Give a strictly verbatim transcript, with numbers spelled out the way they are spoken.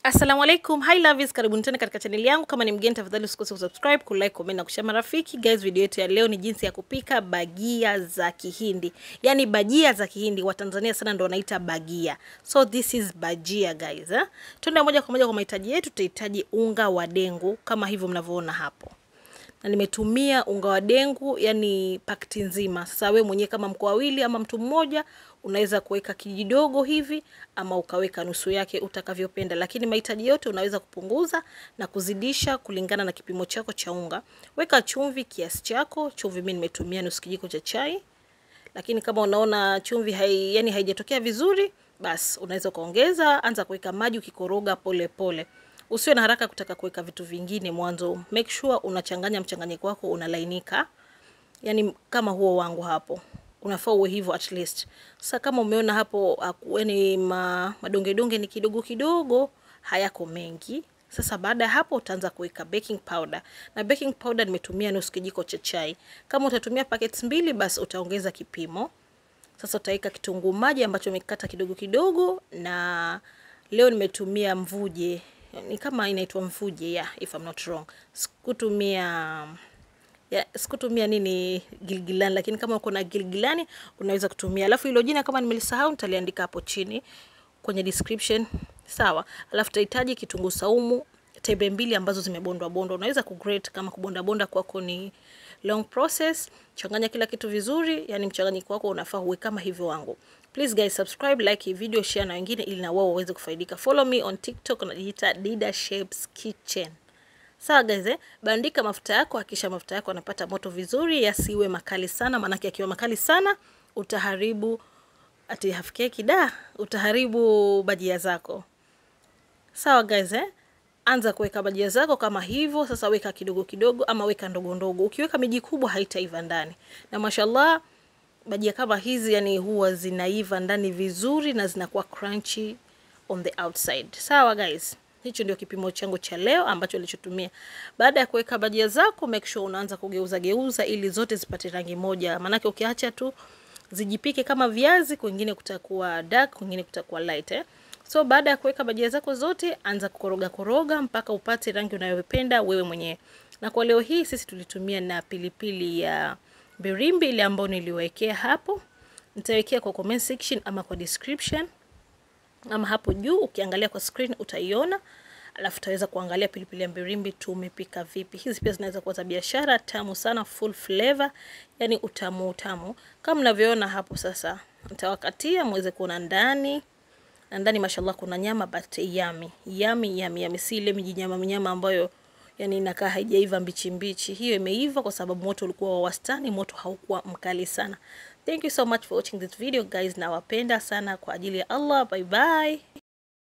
Assalamu alaikum, hi lovies, karibuni tena katika channel yangu. Kama ni mgeni tafadhali usikose kusubscribe, kulike, comment na kushare marafiki. Guys, video yetu ya leo ni jinsi ya kupika bagia za Kihindi. Yani bajia za Kihindi, wa Tanzania sana ndio wanaita bagia. So this is bajia guys, eh? Tuende moja kwa moja kwa mahitaji yetu. Tutahitaji unga wa dengu kama hivyo mnavyoona hapo. Na nimetumia unga wa dengu, yani pakiti nzima. Sasa wewe mwenyewe kama mko wawili ama mtu mmoja, unaweza kuweka kijidogo hivi ama ukaweka nusu yake utakavyopenda, lakini mahitaji yote unaweza kupunguza na kuzidisha kulingana na kipimo chako cha unga. Weka chumvi kiasi chako. Chumvi mimi nimetumia nusu kijiko cha chai. Lakini kama unaona chumvi hai, yani haijatokea vizuri, basi unaweza kuongeza. Anza kuweka maji ukikoroga pole pole. Usiwe na haraka kutaka kuweka vitu vingine mwanzo. Make sure unachanganya mchanganyiko wako unalainika. Yani kama huo wangu hapo. Unafaa uwe hivyo at least. Sasa kama umeona hapo yani ma, madonge donge ni kidogo kidogo, hayako mengi. Sasa baada ya hapo utaanza kuweka baking powder. Na baking powder nimetumia nusu kijiko cha chai. Kama utatumia packets mbili basi utaongeza kipimo. Sasa utaweka kitunguu maji ambacho umekata kidogo kidogo, na leo nimetumia mvuje. Ni kama inaitwa mvuje, yeah, if I'm not wrong. Sikutumia ya sikutumia nini gilgilani, lakini kama uko na gilgilani unaweza kutumia. Alafu hilo jina kama nimelisahau nitaliandika hapo chini kwenye description, sawa? Alafu tutahitaji kitunguu saumu tebe mbili ambazo zimebondwa bondwa. Unaweza kugrate kama kubonda bonda kwako ni long process. Changanya kila kitu vizuri, yani mchanganyiko wako unafaa uwe kama hivyo wangu. Please guys, subscribe, like hii video, share na wengine ili na wao waweze kufaidika. Follow me on TikTok na jita Dida Shapes Kitchen. Sawa guys, eh? Bandika mafuta yako, hakisha mafuta yako yanapata moto vizuri, yasiwe makali sana, maana yakiwa makali sana utaharibu ati half cake da, utaharibu bajia zako. Sawa guys, eh? Anza kuweka bajia zako kama hivyo. Sasa weka kidogo kidogo ama weka ndogo ndogo. Ukiweka miji kubwa haitaiva ndani. Na mashallah bajia kama hizi yani huwa zinaiva ndani vizuri na zinakuwa crunchy on the outside. Sawa guys? Hicho ndio kipimo changu cha leo ambacho nilichotumia. Baada ya kuweka bajia zako, make sure unaanza kugeuza geuza ili zote zipate rangi moja. Maana yake ukiacha tu zijipike kama viazi, kwingine kutakuwa dark, kwingine kutakuwa light, eh? So baada ya kuweka bajia zako zote, anza kukoroga koroga mpaka upate rangi unayopenda wewe mwenyewe. Na kwa leo hii sisi tulitumia na pilipili ya birimbi ile ambayo niliwekea hapo. Nitawekea kwa comment section ama kwa description. Ama hapo juu ukiangalia kwa screen utaiona. Alafu utaweza kuangalia pilipili ya birimbi tumepika vipi. Hizi pia zinaweza kuwa za biashara, tamu sana, full flavor, yani utamu utamu. Kama mnavyoona hapo sasa, nitawakatia muweze kuona ndani. Na ndani mashallah kuna nyama but yummy. Yummy yummy yummy, si ile miji nyama nyama ambayo yani inakaa haijaiva mbichi mbichi. Hiyo imeiva kwa sababu moto ulikuwa wa wastani, moto haukuwa mkali sana. Thank you so much for watching this video guys. Nawapenda sana kwa ajili ya Allah. Bye bye.